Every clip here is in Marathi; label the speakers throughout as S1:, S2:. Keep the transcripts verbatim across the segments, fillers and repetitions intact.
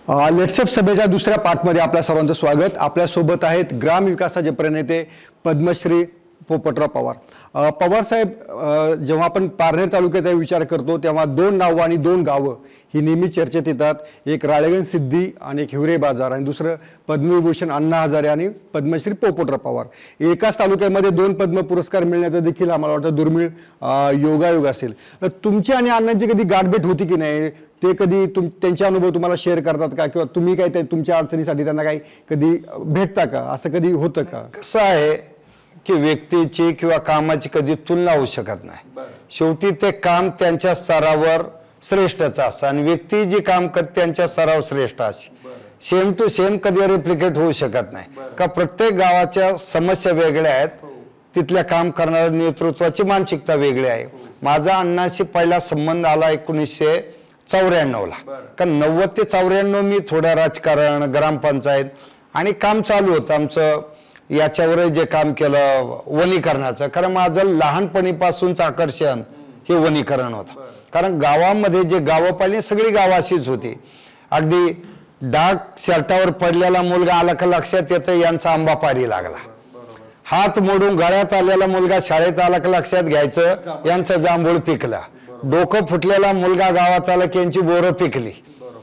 S1: लेट्सअप सभेच्या दुसऱ्या पार्टमध्ये आपल्या सर्वांचं स्वागत। आपल्या सोबत आहेत ग्रामविकासाचे प्रणेते पद्मश्री पोपटराव पवार। पवार साहेब, जेव्हा आपण पारनेर तालुक्याचा विचार करतो तेव्हा दोन नाव आणि दोन गावं ही नेहमी चर्चेत येतात, एक राळेगण सिद्धी आणि एक हिवरे बाजार, आणि दुसरं पद्मविभूषण अण्णा हजारे आणि पद्मश्री पोपटराव पवार। एकाच तालुक्यामध्ये दोन पद्म पुरस्कार मिळण्याचं देखील आम्हाला वाटतं दुर्मिळ योगायोग असेल। तर तुमची आणि अण्णांची कधी गाठभेट होती की नाही, ते कधी तुम त्यांचे अनुभव तुम्हाला शेअर करतात का, किंवा तुम्ही काय ते तुमच्या अडचणीसाठी त्यांना काही कधी भेटता का, असं कधी होतं का?
S2: कसं आहे की व्यक्तीची किंवा कामाची कधी तुलना होऊ शकत नाही। शेवटी ते काम त्यांच्या स्तरावर श्रेष्ठच असतं आणि व्यक्ती जी काम करते त्यांच्या स्तरावर श्रेष्ठ असते। सेम टू सेम कधी रिप्लिकेट होऊ शकत नाही का। प्रत्येक गावाच्या समस्या वेगळ्या आहेत, तिथल्या काम करणाऱ्या नेतृत्वाची मानसिकता वेगळी आहे। माझा अण्णाशी पहिला संबंध आला एकोणीसशे चौऱ्याण्णव ला, कारण नव्वद ते चौऱ्याण्णव मी थोडं राजकारण, ग्रामपंचायत आणि काम चालू होतं आमचं। याच्यावर जे काम केलं वनीकरणाचं, कारण माझं लहानपणीपासूनचं आकर्षण हे वनीकरण होतं। कारण गावामध्ये जे गावं पाहिली सगळी गावं अशीच होती। अगदी डाग शर्टावर पडलेला मुलगा आला का लक्षात येतं यांचा आंबा पारी लागला, हात मोडून गळ्यात आलेला मुलगा शाळेत आला का लक्षात घ्यायचं यांचं जांभूळ पिकलं, डोकं फुटलेला मुलगा गावात आला की यांची बोरं पिकली,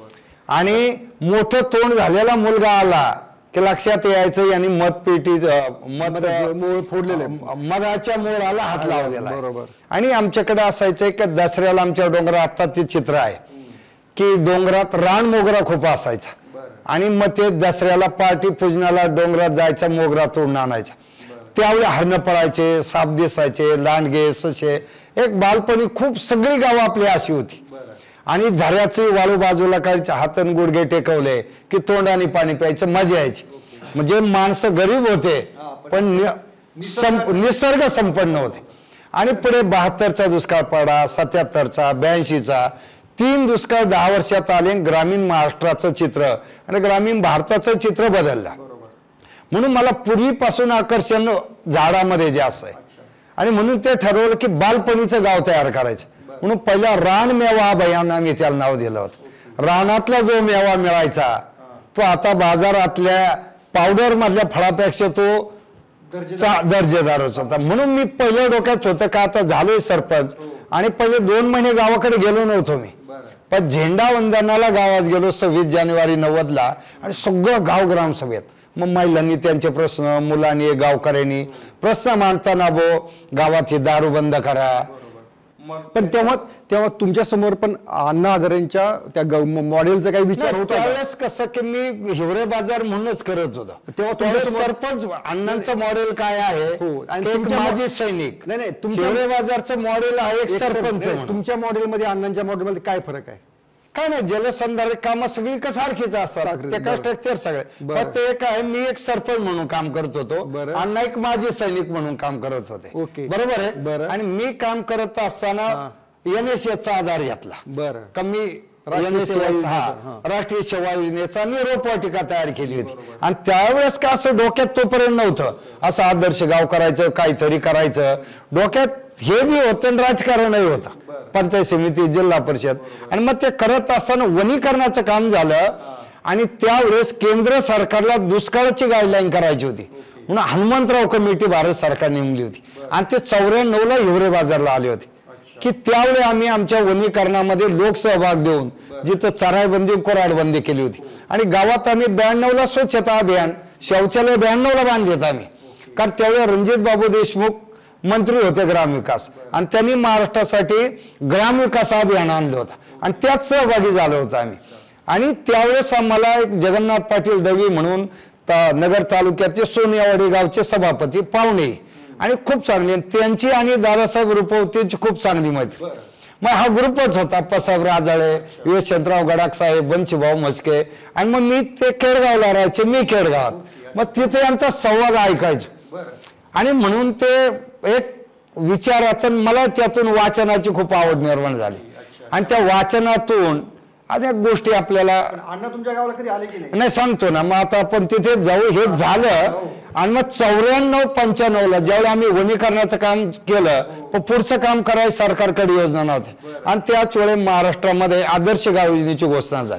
S2: आणि मोठं तोंड झालेला मुलगा आला की लक्षात यायचं यांनी मतपेटी मध फोडलेले, मधाच्या मोळाला हात लावलेला। बरोबर। आणि आमच्याकडे असायचं की दसऱ्याला आमच्या डोंगरात आता ते चित्र आहे की डोंगरात रान मोगरा खूप असायचा, आणि मग ते दसऱ्याला पार्टी पूजनाला डोंगरात जायचा, मोगरा तोडून आणायचा। त्यावेळी हरणं पळायचे, साप दिसायचे, लांडगे, ससे, एक बालपणी खूप सगळी गावं आपली अशी होती। आणि झऱ्याचे वाळू बाजूला काढायचे, हातन गुडघे टेकवले की तोंडाने पाणी प्यायचं, मजा यायची। म्हणजे माणसं गरीब होते पण निसर्ग संपन्न होते। आणि पुढे बहात्तरचा दुष्काळ पडा, सत्याहत्तरचा, ब्याऐंशीचा, तीन दुष्काळ दहा वर्षात आले। ग्रामीण महाराष्ट्राचं चित्र आणि ग्रामीण भारताचं चित्र बदललं। म्हणून मला पूर्वीपासून आकर्षण झाडामध्ये जास्त आहे, आणि म्हणून ते ठरवलं की बालपणीचं गाव तयार करायचं। म्हणून पहिला रान मेवा अभियान आम्ही त्याला नाव दिलं होतं। रानातला जो मेवा मिळायचा तो आता बाजारातल्या पावडर मधल्या फळापेक्षा तो दर्जेदारच होता। म्हणून मी पहिल्या डोक्यात होतं का आता झालोय सरपंच, आणि पहिले दोन महिने गावाकडे गेलो नव्हतो मी, पण झेंडा वंदनाला गावात गेलो सव्वीस जानेवारी नव्वद ला, आणि सगळं गाव ग्रामसभेत मग महिलांनी त्यांचे प्रश्न, मुलांनी, गावकऱ्यांनी प्रश्न मांडताना बो गावात ही दारू बंद करा।
S1: पण तेव्हा तेव्हा तुमच्या समोर पण अण्णा हजारेंच्या त्या मॉडेलचा काही विचार होता?
S2: त्यावेळेस कसं की मी हिवरे बाजार म्हणूनच करत होतो तेव्हा त्यावेळेस सरपंच अण्णांचं मॉडेल काय आहे, माजी सैनिक। नाही नाही, तुमच्या हिवरे बाजारचं मॉडेल आहे एक सरपंच।
S1: तुमच्या मॉडेल मध्ये अण्णांच्या मॉडेल मध्ये काय फरक आहे?
S2: काय नाही, जलसंधारण काम सगळी का सारखीच असतात, ते काय स्ट्रक्चर सगळे, पण ते काय मी एक सरपंच म्हणून काम करत होतो, अण्णा एक माजी सैनिक म्हणून काम करत होते। बरोबर आहे। आणि मी काम करत असताना एनएसएस चा आधार घेतला। बरं। कमी एनएसएस हा राष्ट्रीय सेवा योजनेचा आणि रोपवाटिका तयार केली होती, आणि त्यावेळेस का असं डोक्यात तोपर्यंत नव्हतं असं आदर्श गाव करायचं, काहीतरी करायचं डोक्यात, हे बी होतं राजकारणही होतं, पंचायत समिती, जिल्हा परिषद। आणि मग ते करत असताना वनीकरणाचं काम झालं, आणि त्यावेळेस केंद्र सरकारला दुष्काळाची गाईडलाईन करायची होती, म्हणून हनुमंतराव कमिटी भारत सरकार नेमली होती, आणि ते चौऱ्याण्णव ला हिवरे बाजारला आले होते की त्यावेळी आम्ही आमच्या वनीकरणामध्ये लोकसहभाग देऊन जिथं चराईबंदी, कोराडबंदी केली होती, आणि गावात आम्ही ब्याण्णव ला स्वच्छता अभियान, शौचालय ब्याण्णव ला बांधलेत आम्ही, कारण त्यावेळी रणजित बाबू देशमुख मंत्री होते ग्रामविकास, आणि त्यांनी महाराष्ट्रासाठी ग्रामविकास अभियान आणलं होतं, आणि त्यात सहभागी झालो होतो आम्ही। आणि त्यावेळेस आम्हाला एक जगन्नाथ पाटील दळवी म्हणून नगर तालुक्याचे सोनियावाडी गावचे सभापती पाहुणे, आणि खूप चांगली त्यांची आणि दादासाहेब रुपवतेची खूप चांगली मैत्री। मग हा ग्रुपच होता, पसाहेब राजाळे, यशवंतराव गडाख साहेब, बंशीभाऊ मस्के, आणि मग मी ते केडगावला राहायचे, मी केडगावात, मग तिथे आमचा संवाद ऐकायचो। आणि म्हणून ते एक विचाराचं, मला त्यातून वाचनाची खूप आवड निर्माण झाली, आणि त्या वाचनातून अनेक गोष्टी आपल्याला।
S1: अण्णा तुमच्या गावाला कधी आले की
S2: नाही सांगतो ना, मग आता आपण तिथे जाऊ, हे झालं। आणि मग चौऱ्याण्णव पंच्याण्णव ला ज्यावेळी आम्ही वनीकरणाचं काम केलं, पण पुढचं काम करायला सरकारकडे योजना नव्हती, आणि त्याच वेळी महाराष्ट्रामध्ये आदर्श गाव योजनेची घोषणा झाली।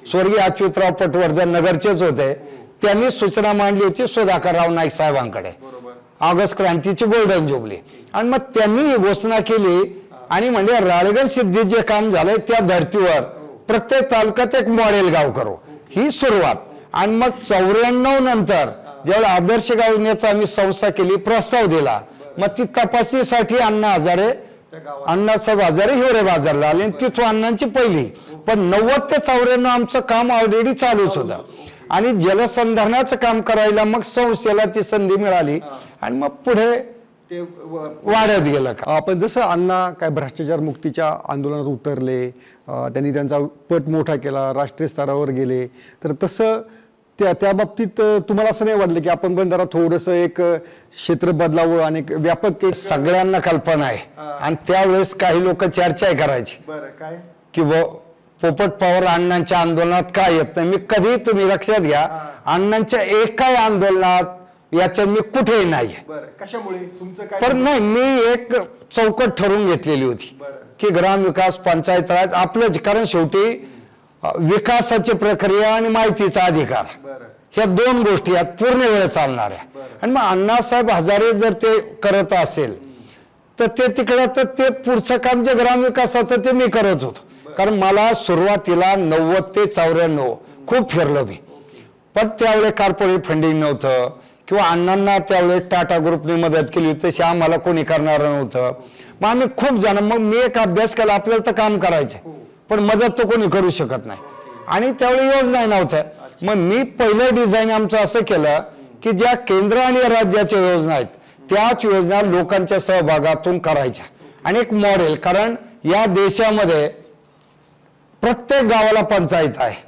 S2: स्वर्गीय अच्युतराव पटवर्धन नगरचेच होते, त्यांनी सूचना मांडली होती सुधाकरराव नाईक साहेबांकडे, ऑगस्ट क्रांतीची गोल्डन जुबली, आणि मग त्यांनी ही घोषणा केली आणि म्हणजे राळेगण सिद्धीत जे काम झालंय त्या धर्तीवर प्रत्येक तालुक्यात एक मॉडेल गाव करू, ही सुरुवात. आणि मग चौऱ्याण्णव नंतर ज्यावेळेला आदर्श गाव योजनेचा आम्ही संस्था केली, प्रस्ताव दिला, मग ती तपासणीसाठी अण्णा हजारे अण्णासाहेब हजारे हिवरे बाजारला आले, तिथून अण्णांची पहिली. पण नव्वद ते चौऱ्याण्णव आमचं काम ऑलरेडी चालूच होतं आणि जलसंधारणाचं काम करायला मग संस्थेला ती संधी मिळाली आणि मग पुढे ते वाढत गेलं. का
S1: आपण जसं अण्णा काय भ्रष्टाचार मुक्तीच्या आंदोलनात उतरले, अं, त्यांनी त्यांचा पट मोठा केला, राष्ट्रीय स्तरावर गेले, तर तसं त्या त्या बाबतीत अं, तुम्हाला असं नाही वाटलं की आपण पण जरा थोडंसं एक अं, क्षेत्र बदलावं आणि एक व्यापक एक
S2: सगळ्यांना कल्पना आहे. आणि त्यावेळेस काही लोक चर्चा करायची
S1: काय
S2: की पोपट पवार अण्णांच्या आंदोलनात काय येत नाही. मी कधी, तुम्ही लक्षात घ्या, अण्णांच्या एकाही आंदोलनात याच्या मी कुठेही नाही.
S1: कशामुळे तुमचं काय?
S2: पण नाही, मी एक चौकट ठरवून घेतलेली होती की ग्रामविकास पंचायत राज आपलंच, कारण शेवटी विकासाची प्रक्रिया आणि माहितीचा अधिकार ह्या दोन गोष्टी आहेत पूर्ण वेळ चालणाऱ्या. आणि मग अण्णासाहेब हजारे जर ते करत असेल तर ते तिकडं, तर ते पुढचं काम जे ग्रामविकासाचं ते मी करत होतो. कारण मला सुरुवातीला नव्वद ते चौऱ्याण्णव खूप फिरलो मी, पण त्यावेळेस कॉर्पोरेट फंडिंग नव्हतं किंवा अण्णांना त्यावेळेस टाटा ग्रुपने मदत केली होती, तशी आम्हाला कोणी करणारं नव्हतं. मग आम्ही खूप जण, मग मी एक अभ्यास केला, आपल्याला तर काम करायचं पण मदत तर कोणी करू शकत नाही आणि त्यावेळी योजना नव्हत्या. मग मी पहिलं डिझाईन आमचं असं केलं की ज्या केंद्र आणि राज्याच्या योजना आहेत त्याच योजना लोकांच्या सहभागातून करायच्या आणि एक मॉडेल, कारण या देशामध्ये प्रत्येक गावाला पंचायत आहे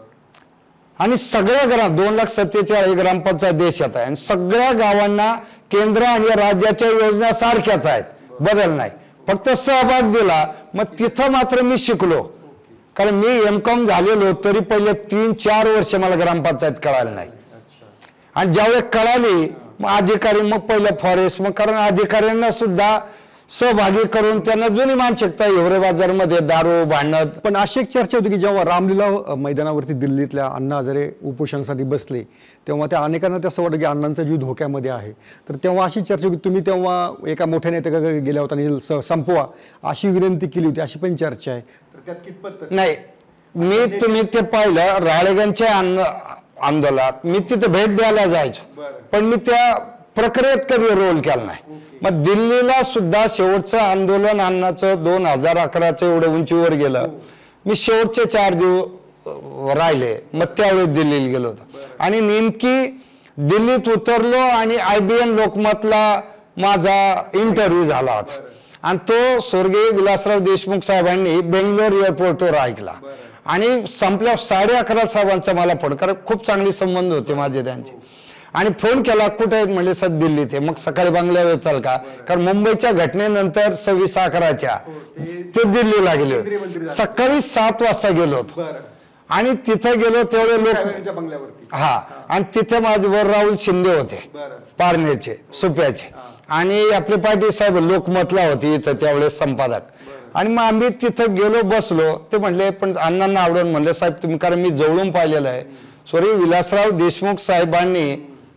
S2: आणि सगळ्या ग्राम दोन लाख सत्तेचाळीस ग्रामपंचायत देशात आहे आणि सगळ्या गावांना केंद्र आणि राज्याच्या योजना सारख्याच आहेत, बदल नाही, फक्त सहभाग दिला. मग तिथं मात्र मी शिकलो, कारण मी एम कॉम झालेलो तरी पहिले तीन चार वर्ष मला ग्रामपंचायत कळाली नाही. आणि ज्यावेळेस कळाली मग अधिकारी, मग पहिलं फॉरेस्ट, मग कारण अधिकाऱ्यांना सुद्धा सहभागी करून त्यांना जुनी मानसिकता हिवरे बाजारमध्ये दारू भांडण.
S1: पण अशी एक चर्चा होती की जेव्हा रामलीला मैदानावरती दिल्लीतल्या अण्णा हजारे उपोषणासाठी बसले तेव्हा त्या अनेकांना ते असं वाटतं की अण्णांचा जीव धोक्यामध्ये आहे. तर तेव्हा अशी चर्चा होती, तुम्ही तेव्हा एका मोठ्या नेत्याकडे गेल्या होता आणि स- संपवा अशी विनंती केली होती, अशी पण चर्चा आहे. तर त्यात कितपत
S2: नाही, मी तुम्ही ते पाहिलं राळेगणच्या आंदोलनात मी तिथे भेट द्यायला जायचो, पण मी त्या प्रक्रियेत कधी रोल केला नाही. मग दिल्लीला सुद्धा शेवटचं आंदोलन अण्णाचं दोन हजार अकराचं एवढं उंचीवर गेलं, मी शेवटचे चार दिवस राहिले, मग त्यावेळेस दिल्लीला गेलो होतो आणि नेमकी दिल्लीत उतरलो आणि आय बी एन लोकमतला माझा इंटरव्ह्यू झाला होता आणि तो स्वर्गीय विलासराव देशमुख साहेबांनी बेंगलोर एअरपोर्टवर ऐकला आणि संपल्या साडे अकरा साहेबांचा मला फोन, कारण खूप चांगले संबंध होते माझे त्यांचे, आणि फोन केला, कुठे आहेत म्हणले, साहेब दिल्लीत आहे. मग सकाळी बंगल्यावर येताल का, कारण मुंबईच्या घटनेनंतर सव्वीस अकराच्या ते दिल्लीला गेले होते. सकाळी सात वाजता गेलो होतो आणि तिथे गेलो तेवढे लोक, हा, आणि तिथे माझ्यावर राहुल शिंदे होते पारनेरचे सुप्याचे आणि आपले पाटील साहेब लोकमतला होते इथं त्यावेळेस संपादक. आणि मग आम्ही तिथं गेलो, बसलो, ते म्हणले पण अण्णांना आवडून म्हणले साहेब तुम्ही, कारण मी जवळून पाहिलेलं आहे, सॉरी विलासराव देशमुख साहेबांनी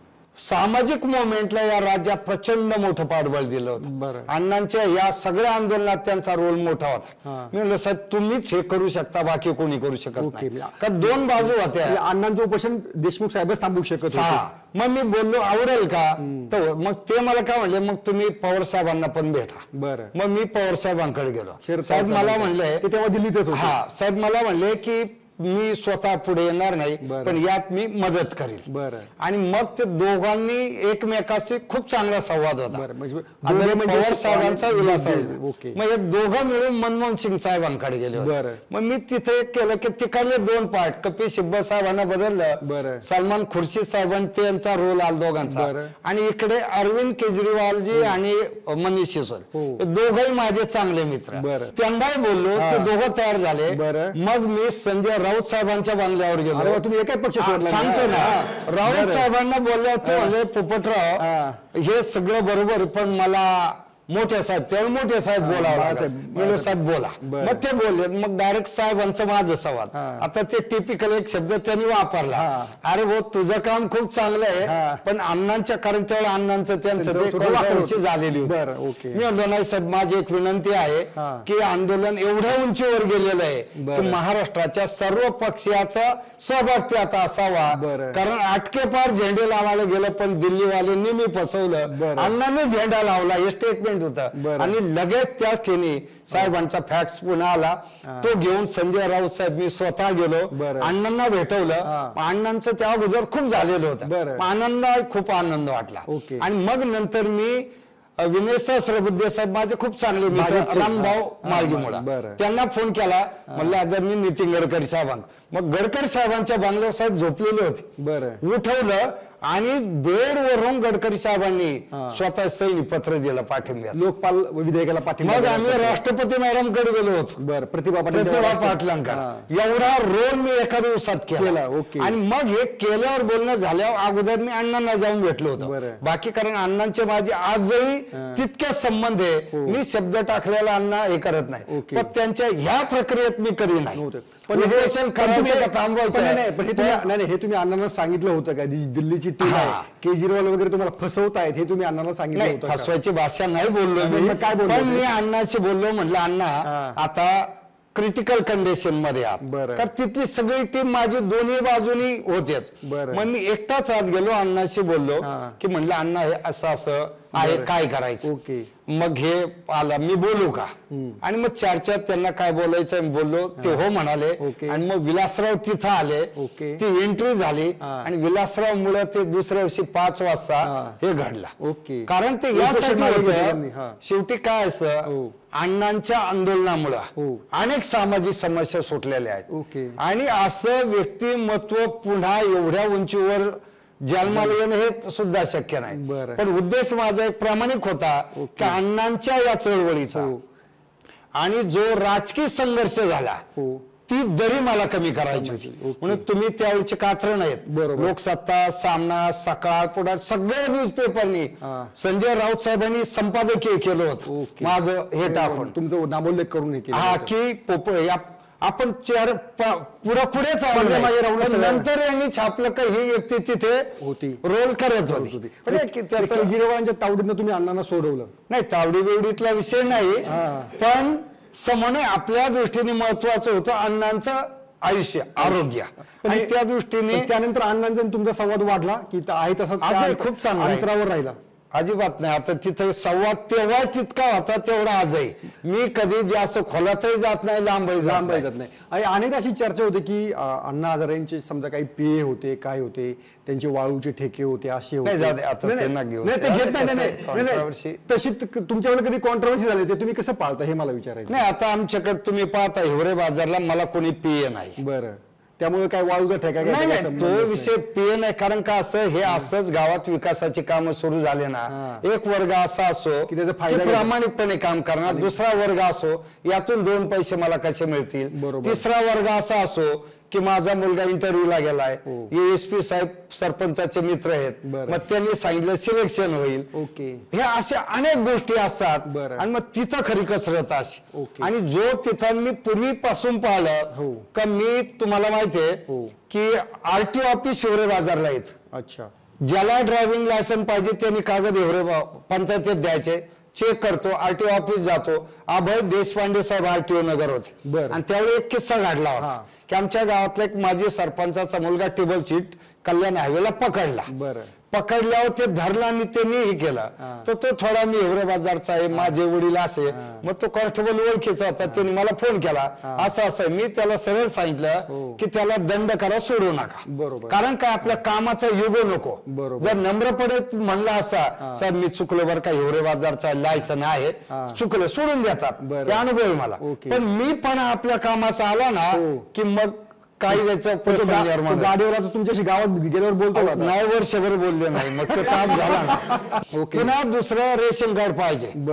S2: सामाजिक मुवमेंटला या राज्यात प्रचंड मोठं पाठबळ दिलं होतं. अण्णांच्या या सगळ्या आंदोलनात त्यांचा रोल मोठा होता. मी म्हणलं साहेब तुम्हीच हे करू शकता, बाकी कोणी करू शकत नाही, कारण दोन बाजू होत्या.
S1: अण्णांचं उपोषण देशमुख साहेबच थांबवू शकत होते.
S2: मग मी बोललो आवडेल का, तर मग ते मला काय म्हणले, मग तुम्ही पवार साहेबांना पण भेटा.
S1: बरं,
S2: मग मी पवार साहेबांकडे गेलो. साहेब मला म्हणले,
S1: तेव्हा दिल्लीतच होते.
S2: हा, साहेब मला म्हणले की मी स्वतः पुढे येणार नाही, पण यात मी मदत करेल.
S1: बरं,
S2: आणि मग ते दोघांनी एकमेकाशी खूप चांगला संवाद होता. पवार साहेबांचा विलासराव, मग हे दोघं मिळून मनमोहन सिंग साहेबांकडे गेले होते. मग मी तिथे केलं की तिकडले दोन पार्ट, कपिल सिब्बल साहेबांना बदललं, सलमान खुर्शीद साहेबांनी त्यांचा रोल आला दोघांचा, आणि इकडे अरविंद केजरीवालजी आणि मनीष सिसोदिया दोघंही माझे चांगले मित्र, त्यांनाही बोललो, ते दोघं तयार झाले. मग मी संजय राऊत साहेबांच्या बांगल्यावर गेलो.
S1: तुम्ही एकाच पक्ष
S2: सांगतो ना, राऊत साहेबांना बोलले, ते म्हणले पोपटराव हे सगळं बरोबर, पण मला मोठे साहेब त्यावेळी मोठे साहेब बोलावं
S1: बाळासाहेब-
S2: लागलं. म्हणलं साहेब बोला.
S1: बरं.
S2: मग ते बोलले. मग डायरेक्ट साहेबांचं माझं संवाद.
S1: हा.
S2: आता ते टिपिकल एक शब्द त्यांनी वापरला.
S1: हा.
S2: अरे हो तुझं काम खूप चांगलं
S1: हा.
S2: आहे पण अण्णांच्या कारण त्यावेळेला अण्णांचं त्यांचं
S1: त्यांचं
S2: ते
S1: थोडं वाकड
S2: controversy
S1: होतं.
S2: झालेली होती.
S1: बरं, ओके.
S2: मी म्हणलो नाही साहेब माझी एक विनंती आहे
S1: हा.
S2: की आंदोलन एवढ्या उंचीवर गेलेलं आहे
S1: बरं.
S2: की महाराष्ट्राच्या सर्व पक्षाचा सहभाग त्यात असावा.
S1: बरं.
S2: कारण आटके पार झेंडे लावायला गेलं पण दिल्लीवाल्यांनी मी फसवलं.
S1: बरं.
S2: अण्णांनी झेंडा लावला हे स्टेटमेंट होतं
S1: बरं.
S2: आणि लगेच त्याच क्षणी साहेबांचा फॅक्स पुन्हा आला. तो घेऊन संजय राऊत साहेब मी स्वतः गेलो.
S1: बरं.
S2: अण्णांना भेटवलं.
S1: हा.
S2: अण्णांचं त्या अगोदर खूप झालेलं होतं.
S1: बरं.
S2: आनंद खूप आनंद वाटला.
S1: ओके.
S2: आणि मग नंतर मी अ, विनय सहस्रबुद्धे साहेब माझे खूप चांगले मित्र
S1: भाजपचे.
S2: रामभाऊ
S1: हा,
S2: माळगीमुळा
S1: बरं.
S2: त्यांना फोन केला. म्हणलं आता मी नितीन गडकरी साहेबांक मग गडकरी साहेबांच्या बांगल्यावर साहेब झोपलेले होते.
S1: बरं.
S2: उठवलं आणि बेडवरून गडकरी साहेबांनी
S1: हा.
S2: स्वतः सैनी पत्र दिलं पाठिंब्याचं.
S1: लोकपाल विधेयकाला पाठिंबा
S2: मग
S1: दिला.
S2: आम्ही राष्ट्रपती मॅडमकडे गेलो होतो.
S1: बरं प्रतिभा पाटील
S2: प्रतिभा
S1: हा.
S2: पाटलांकडे एवढा रोल मी एका दिवसात
S1: केला,
S2: केला.
S1: ओके.
S2: आणि मग हे केल्यावर बोलणं झाल्यावर अगोदर मी अण्णांना जाऊन भेटलो
S1: बरं.
S2: होतो. बाकी कारण अण्णांचे माझे आजही
S1: हा.
S2: तितकेच संबंध आहे.
S1: हो.
S2: मी शब्द टाकलेला अण्णा हे करत नाही
S1: ओके.
S2: पण त्यांच्या ह्या प्रक्रियेत मी कधी नाही.
S1: नव्हतं. पण हे
S2: उपोषण
S1: पण तुम्ही-
S2: करायचं का थांबवायचं
S1: पण नाही, नाही, पण हे तुम्ही
S2: पण-
S1: नाही, नाही, हे तुम्ही अण्णांना सांगितलं होतं का जी दिल्लीची टीम
S2: हा.
S1: आहे केजरीवाल वगैरे तुम्हाला फसवतायत हे तुम्ही अण्णांना सांगितलं
S2: नाही
S1: होतं का?
S2: फसवायची भाषा नाही बोललो
S1: मग
S2: मी.
S1: काय बोलले
S2: पण
S1: होते?
S2: मी अण्णाशी बोललो म्हटलं अण्णा
S1: हा.
S2: आता क्रिटिकल कंडिशन मध्ये आहात.
S1: बरं.
S2: तर तिथली सगळी टीम माझी दोन्ही बाजूनी होतेच.
S1: बरं.
S2: मग मी एकटाच आत गेलो अण्णाशी बोललो
S1: हा.
S2: की म्हणलं अण्णा हे असं असं आहे
S1: बरं.
S2: काय करायचं.
S1: ओके.
S2: मग हे आला मी बोलू का आणि मग चर्चेत त्यांना काय बोलायचं मी बोललो ते हो म्हणाले.
S1: ओके.
S2: आणि मग विलासराव तिथं आले.
S1: ओके.
S2: ती एंट्री झाली
S1: हा.
S2: आणि विलासराव मुळे ते दुसऱ्या दिवशी पाच वाजता
S1: हा.
S2: हे घडलं.
S1: ओके.
S2: कारण ते
S1: उपोषण
S2: यासाठी
S1: मागे घेतलं त्यांनी,
S2: होतं
S1: हा.
S2: शेवटी काय असं
S1: हो.
S2: अण्णांच्या आंदोलनामुळे
S1: हो.
S2: अनेक सामाजिक समस्या सुटलेल्या आहेत.
S1: ओके.
S2: आणि असं व्यक्तिमत्व पुन्हा एवढ्या उंचीवर जन्माला येणं हे सुद्धा शक्य नाही.
S1: बरं.
S2: पण उद्देश माझा एक प्रामाणिक होता
S1: ओके.
S2: की अण्णांच्या या चळवळीचा
S1: हो.
S2: आणि जो राजकीय संघर्ष झाला
S1: हो.
S2: ती दरी मला कमी करायची होती.
S1: ओके.
S2: म्हणून तुम्ही त्यावेळीचे कात्रण आहेत.
S1: बरोबर.
S2: लोकसत्ता सामना सकाळ पुढार सगळ्या न्यूजपेपरनी
S1: हा.
S2: संजय राऊत साहेबांनी संपादकीय केलं होतं
S1: ओके.
S2: माझं हे टाकून.
S1: तुमचं नामोल्लेख करून हे केलं
S2: हा
S1: होतं.
S2: की पोप या- आपण चार पुढे पुढे
S1: पडद्या मागे राहून सगळं-
S2: नंतर यांनी छापलं का ही व्यक्ती तिथे
S1: होती.
S2: रोल करत
S1: होती.
S2: होती. पण हे की
S1: ते
S2: त्याचं-
S1: केजरीवालांच्या तावडीनं तुम्ही अण्णांना सोडवलं.
S2: नाही तावडी बिवडीतला विषय नाही
S1: हा.
S2: पण समने आपल्या दृष्टीने महत्वाचं होतं अण्णांचं आयुष्य आरोग्य
S1: पण
S2: आणि
S1: हे-
S2: त्या दृष्टीने
S1: पण त्यानंतर अण्णांचा आणि तुमचा संवाद वाढला की त- आहे तसं त्या
S2: आजही
S1: अंत-
S2: खूप चांगला आहे.
S1: अंतरावर राहिला.
S2: अजिबात नाही. आता तिथे संवाद तेव्हा तितका होता तेवढा आजही. मी कधी जास्त खोलातही जात नाही लांबही जात
S1: लांब
S2: नाही.
S1: जात नाही. आणि अनेक अशी चर्चा होते की अ, अण्णा हजारेंचे समजा काही पेय होते काय होते त्यांचे वाळूचे ठेके होते असे होते.
S2: नाही, जाऊ दे, आता
S1: नाही,
S2: ते
S1: नाही,
S2: नका घेऊ.
S1: नाही, ते
S2: ते
S1: घेत नाही,
S2: कसं
S1: नाही,
S2: आहे,
S1: नाही, नाही.
S2: controversy.
S1: तशी त- तुमच्याकडे कधी कॉन्ट्रोवर्सी झाली ते तुम्ही कसं पाळता हे मला विचारायचं.
S2: नाही आता आमच्याकडे तुम्ही पाहता हिवरे बाजारला मला कोणी पिये नाही.
S1: बरं त्यामुळे काय वाळूचा ठेका काय
S2: नाही
S1: त्याचा
S2: नाही
S1: संबंध
S2: तो
S1: नाही.
S2: विषय पिये नाही. कारण का असं हे असंच गावात विकासाची कामं सुरू झाले ना
S1: हा.
S2: एक वर्ग असा असो
S1: की त्याचा
S2: की
S1: फायदा घ्यायचा.
S2: प्रामाणिकपणे काम करणार दुसरा वर्ग असो यातून दोन पैसे मला कसे मिळतील.
S1: बरोबर.
S2: तिसरा वर्ग असा असो की माझा मुलगा इंटरव्ह्यूला गेलाय
S1: हो.
S2: एसपी साहेब सरपंचाचे मित्र आहेत
S1: बरं.
S2: मग त्यांनी सांगितलं सिलेक्शन होईल.
S1: ओके.
S2: हे अशा अनेक गोष्टी असतात
S1: बरं.
S2: आणि मग तिथं खरी कसरत अशी.
S1: ओके.
S2: आणि जो तिथं मी पूर्वीपासून
S1: हो.
S2: पाहिलं का मी तुम्हाला माहितीये
S1: हो.
S2: की आरटीओ ऑफिस हिवरे बाजारला येत
S1: अच्छा
S2: ज्याला ड्रायव्हिंग लायसन्स पाहिजे त्यांनी कागद हिवरे बा- पंचायतीत द्यायचे चेक करतो आरटीओ ऑफिस जातो. अभय देशपांडे साहेब आरटीओ नगर होते
S1: बरं.
S2: आणि त्यावेळी एक किस्सा घडला
S1: हा.
S2: होता की आमच्या गावातला एक माजी सरपंचाचा मुलगा टेबल सीट कल्याण हायवेला पकडला.
S1: बरं.
S2: पकडल्यावर ते धरला आणि त्यांनी हे केलं
S1: हा.
S2: तर तो थोडा मी हिवरे बाजारचा आहे माझे वडील असे मग तो कॉन्स्टेबल ओळखीचा होता त्यांनी मला फोन केला असं असं आहे. मी त्याला सरळ
S1: हो.
S2: सांगितलं की त्याला दंड करा सोडू नका.
S1: बरोबर.
S2: कारण काय आपल्या कामाचा युगो नको.
S1: बरोबर.
S2: जर नम्रपणे म्हणला असा साहेब मी चुकलो बरं का हिवरे बाजारचा लायसन आहे
S1: हा.
S2: चुकलं सोडून देतात.
S1: बरं.
S2: हे अनुभव आहे मला.
S1: ओके.
S2: पण मी पण आपल्या कामाचा आला ना
S1: हो.
S2: की मग काही त्याचं
S1: तो
S2: प्रसंग
S1: गा-
S2: निर्माण
S1: तो
S2: झाला.
S1: गाडीवर आता तुमच्याशी गावात गेल्यावर बोलतो का आता?
S2: नाही वर्षभर बोलले नाही मग ते ताप झाला ना.
S1: ओके.
S2: पुन्हा दुसरं रेशन कार्ड पाहिजे.
S1: बरं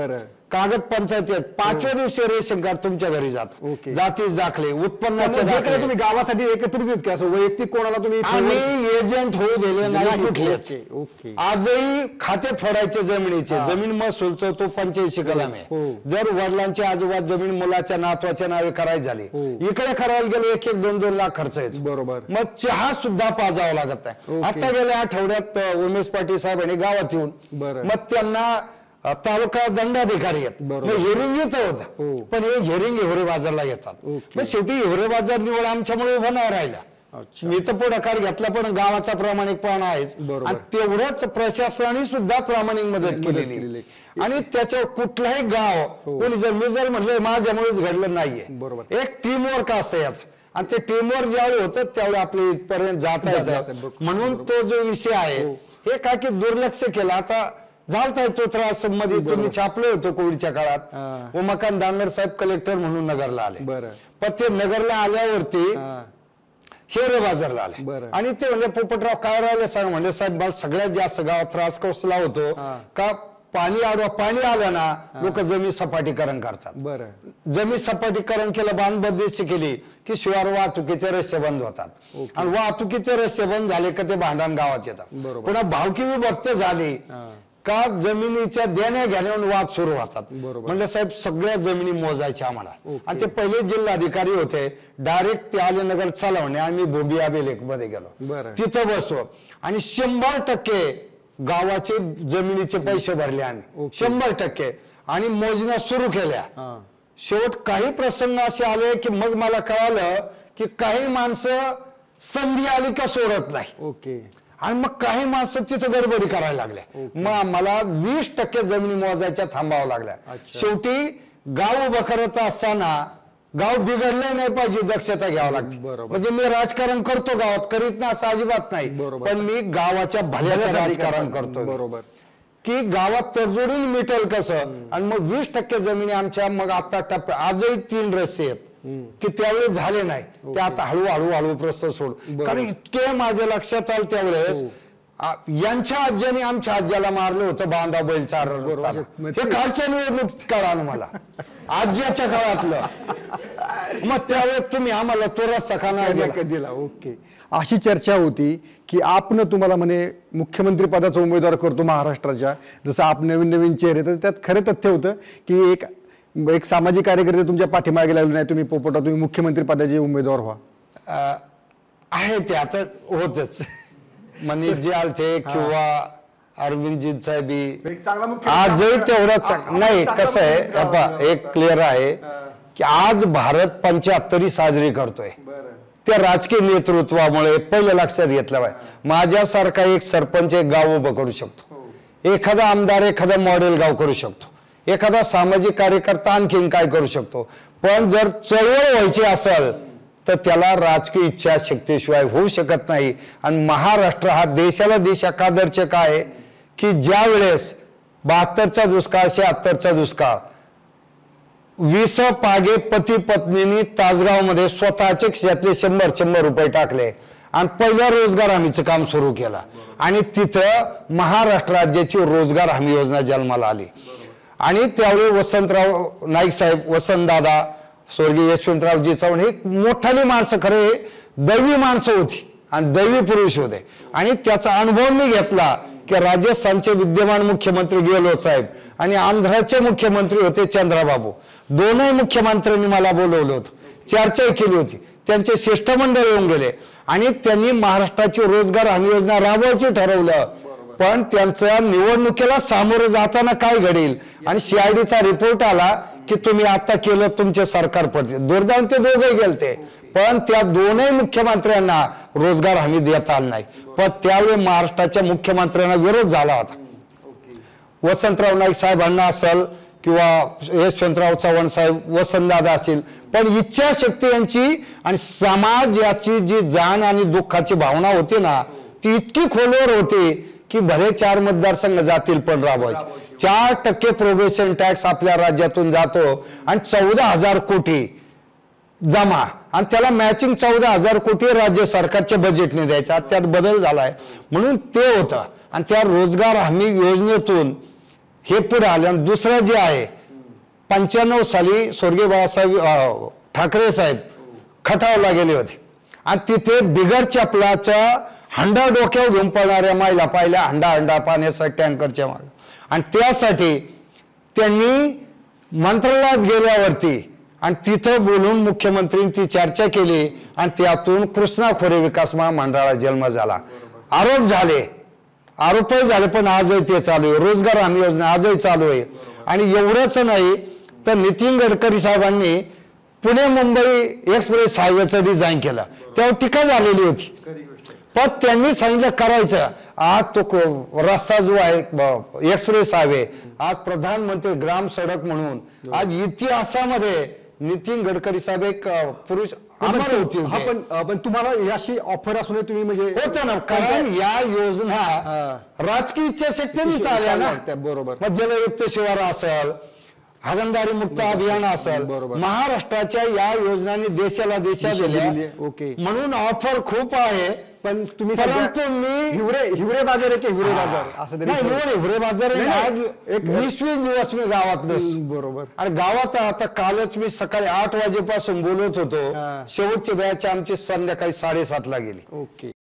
S2: कागद पंचायतीत पाचव्या दिवशी रेशन कार्ड तुमच्या घरी जात
S1: ओके.
S2: जातीच दाखले उत्पन्नाचे
S1: जे काही
S2: दाखले
S1: तुम्ही गावासाठी एकत्रितच की असं वैयक्तिक कोणाला तुम्ही
S2: आम्ही एजंट होऊ दिले नाही
S1: नाही,
S2: कुठलेच
S1: ओके, ओके.
S2: आजही खाते फोडायचे जमिनीचे जमीन महसूलचं तो पंच्याऐंशी कलम आहे
S1: हो.
S2: जर वडिलांची आजोबा जमीन मुलाच्या नातवाच्या नावे करायची झाली
S1: हो.
S2: इकडे करायला गेलो एक एक दोन दोन लाख खर्च येतो
S1: बरोबर.
S2: मग चहा सुद्धा पाजावा लागत नाही
S1: ओके.
S2: आता गेल्या आठवड्यात अ, उमेश पाटील साहेबांनी गावात येऊन
S1: बरं.
S2: मग त्यांना अ, तालुका दंडाधिकारी आहेत
S1: बरोबर.
S2: मग हिअरिंग येत
S1: हो.
S2: होतं पण हे हिअरिंग हिवरे बाजारला येतात
S1: ओके.
S2: मग शेवटी हिवरे बाजार निवड आमच्यामुळे उभा नाही राहिला
S1: अच्छा.
S2: मी तर पुढाकार घेतला पण गावाचा प्रामाणिकपणा आहेच
S1: बरोबर.
S2: आणि तेवढ्याच प्रशासनाने सुद्धा प्रामाणिक मदत
S1: मदत
S2: केलेली
S1: केलेली.
S2: आणि त्याच्यावर कुठलाही गाव कोणी जर मी जर म्हणलं माझ्यामुळेच घडलं नाहीये
S1: बरोबर.
S2: एक टीम वर्क असतं याचं आणि ते टीम वर्क ज्यावेळी होतं त्यावेळी आपल्या इथपर्यंत जाता
S1: जाता
S2: येतं
S1: येतं.
S2: म्हणून तो जो विषय आहे हे काय की दुर्लक्ष केलं आता झालता तो त्रास मध्ये तुम्ही छापले होतो कोविडच्या
S1: हा.
S2: काळात उमाकांत दानगर साहेब कलेक्टर म्हणून नगरला आले
S1: बरं.
S2: पण ते नगरला आल्यावरती
S1: हा.
S2: हिवरे बाजारला आले
S1: बरं.
S2: आणि ते म्हणजे पोपटराव काय राहिले सांग म्हणजे साहेब मला सगळ्यात जास्त गावात त्रास कसला होतो
S1: हा.
S2: का पाणी आडवा पाणी आलं ना लोक जमीन सपाटीकरण करतात
S1: बरं.
S2: जमीन सपाटीकरण केलं बांधबंदिशी केली की शिवार वाहतुकीचे रस्ते बंद होतात
S1: ओके.
S2: आणि वाहतुकीचे रस्ते बंद झाले का ते भांडण गावात येतात
S1: बरोबर.
S2: पुन्हा भावकी विभक्त झाली
S1: हा.
S2: का जमिनीच्या देण्या घेण्यावर वाद सुरू होतात
S1: बरोबर.
S2: म्हणजे साहेब सगळ्या जमिनी मोजायच्या आम्हाला
S1: ओके.
S2: आणि ते पहिले जिल्हाधिकारी होते डायरेक्ट ते आले नगर चला म्हणे आम्ही भोबी अभिलेख मध्ये गेलो
S1: बरं.
S2: तिथं बसलो आणि शंभर टक्के गावाचे जमिनीचे पैसे भरले आम्ही
S1: ओके.
S2: शंभर टक्के आणि मोजण्या सुरू केल्या
S1: हा.
S2: शेवट काही प्रसंग असे आले की मग मला कळालं की काही माणसं संधी आली का सोडत नाही
S1: ओके.
S2: आणि मग काही माणसं तिथं गडबडी करायला लागल्या मग आम्हाला वीस टक्के जमिनी मोजायच्या थांबावं लागल्या
S1: अच्छा.
S2: शेवटी गाव उभं करत असताना गाव बिघडलं नाही पाहिजे दक्षता घ्यावं लागते
S1: बरोबर.
S2: म्हणजे मी राजकारण करतो गावात करीत ना असं अजिबात नाही
S1: बरोबर.
S2: पण मी गावाच्या भल्याचं राजकारण करतो
S1: बरोबर.
S2: की गावात तडजोडीने मिटेल कसं आणि मग वीस टक्के जमिनी आमच्या मग आता टप्प्या आजही तीन रस्ते आहेत की त्यावेळेस झाले नाही ते आता हळूहळू हळू प्रश्न सोड कारण इतके माझ्या लक्षात आलं त्यावेळेस आ- यांच्या आज्याने आमच्या आज्याला मारलं होतं बांधा बैल चार हे कालच्या निवडणुकीत कळालं मला आज्याच्या काळातलं मग त्यावेळेस तुम्ही आम्हाला तो रस्ता का नाही दिला?
S1: दिला ओके. अशी चर्चा होती की आपण तुम्हाला म्हणे मुख्यमंत्री पदाचा उमेदवार करतो महाराष्ट्राच्या जसं आप नवीन नवीन चेहरे तर त्यात खरं तथ्य होतं की एक एक सामाजिक कार्यकर्ते तुमच्या पाठीमागे लागले नाही तुम्ही पोपटा तुम्ही मुख्यमंत्री पदाचे उमेदवार व्हा
S2: अ, आहे ते आता होतच मनीष जी आलते किंवा अरविंदजी साहेबी आजही तेवढाच नाही कसं आहे बाबा, एक क्लिअर आहे की आज भारत पंच्याहत्तरी साजरी करतोय त्या राजकीय नेतृत्वामुळे पहिलं लक्षात घेतलं पाहिजे माझ्यासारखा एक सरपंच एक गाव उभं करू शकतो एखादा आमदार एखादा मॉडेल गाव करू शकतो एखादा सामाजिक कार्यकर्ता आणखीन काय करू शकतो पण जर चळवळ व्हायची असेल तर त्याला राजकीय इच्छाशक्तीशिवाय होऊ शकत नाही आणि महाराष्ट्र हा देशाला देशा का दर्शक आहे की ज्या वेळेस बहात्तरचा दुष्काळ शहात्तरचा दुष्काळ वीस पागे पती पत्नींनी तासगाव मध्ये स्वतःचे खिशातले शंभर शंभर रुपये टाकले आणि पहिल्या रोजगार हमीचं काम सुरू केलं आणि तिथं महाराष्ट्र राज्याची रोजगार हमी योजना जन्माला आली आणि त्यावेळी वसंतराव नाईक साहेब वसंतदादा स्वर्गीय यशवंतरावजी चव्हाण हे मोठाली माणसं खरे दैवी माणसं होती आणि दैवी पुरुष होते आणि त्याचा अनुभव मी घेतला की राजस्थानचे विद्यमान मुख्यमंत्री गेहलोत साहेब आणि आंध्राचे मुख्यमंत्री होते चंद्राबाबू दोनही मुख्यमंत्र्यांनी मला बोलवलं होतं चर्चा केली होती त्यांचे शिष्टमंडळ येऊन गेले आणि त्यांनी महाराष्ट्राची रोजगार हमी योजना राबवायची ठरवलं पण त्यांच्या निवडणुकीला सामोरं जाताना काय घडेल आणि सीआयडीचा रिपोर्ट आला की तुम्ही आता केलं तुमचे सरकार पडते दुर्दैव ते दोघे गेलते पण त्या दोनही मुख्यमंत्र्यांना रोजगार हमी देता आला नाही पण त्यावेळी महाराष्ट्राच्या मुख्यमंत्र्यांना विरोध झाला होता वसंतराव नाईक साहेबांना असेल किंवा यशवंतराव चव्हाण साहेब वसंतदादा असतील पण इच्छाशक्ती यांची आणि समाज याची जी जाण आणि दुःखाची भावना होती ना ती इतकी खोलवर होती की भले चार मतदारसंघ जातील पण राबवायचे चार टक्के प्रोग्रेशन टॅक्स आपल्या राज्यातून जातो आणि चौदा हजार कोटी जमा आणि त्याला मॅचिंग चौदा हजार कोटी राज्य सरकारच्या बजेटने द्यायचा त्यात बदल झालाय म्हणून ते होतं आणि त्या रोजगार हमी योजनेतून हे पुढे आलं आणि दुसरं जे आहे पंच्याण्णव साली स्वर्गीय बाळासाहेब अं, ठाकरे साहेब खटावला गेले होते आणि तिथे बिगर चपलाच्या हंडा डोक्यावर घेऊन पळणाऱ्या महिला पाहिल्या, हंडा हंडा पाण्याचा टँकरच्या मागे. आणि त्यासाठी त्यांनी मंत्रालयात गेल्यावरती आणि तिथं बोलून मुख्यमंत्र्यांनी ती चर्चा केली आणि त्यातून कृष्णा खोरे विकास महामंडळाला जन्म झाला. आरोप झाले, आरोपही झाले, पण आजही ते चालू आहे. रोजगार हमी योजना आजही चालू आहे. आणि एवढंच नाही तर नितीन गडकरी साहेबांनी पुणे मुंबई एक्सप्रेस हायवेचं डिझाईन केलं, तेव्हा टीका झालेली होती, पण त्यांनी सांगितलं करायचं. आज तो को- रस्ता जो आहे एक्सप्रेस हायवे आज प्रधानमंत्री ग्राम सडक म्हणून आज इतिहासामध्ये नितीन गडकरी साहेब एक अं, पुरुष अमर होतील
S1: हा,
S2: ते.
S1: पण अ, पण तुम्हाला याशी ऑफर असून तुम्ही म्हणजे
S2: होतं ना, कारण या योजना
S1: हा.
S2: राजकीय इच्छाशक्तीनेच आल्या ना.
S1: त्या बरोबर.
S2: मग जलयुक्त शिवार असेल, हागणदारी मुक्त अभियान असेल,
S1: बरोबर.
S2: महाराष्ट्राच्या या योजनांनी देशाला दिशा
S1: दिशा
S2: दिल्या.
S1: दिली आहे. ओके.
S2: म्हणून ऑफर खूप आहे.
S1: पण तुम्ही
S2: परंतु
S1: सध्या
S2: मी
S1: हिवरे हिवरे बाजार आहे की हिवरे बाजार असं तरी
S2: नाही, निवड हिवरे बाजार आहे.
S1: नाही,
S2: आज
S1: एक-
S2: वीस वीस दिवस मी गावात नसतो.
S1: बरोबर.
S2: आणि गावात आता कालच मी सकाळी आठ वाजेपासून बोलत होतो,
S1: हा.
S2: शेवटची बॅच आमची संध्याकाळी साडेसात ला गेली.
S1: ओके.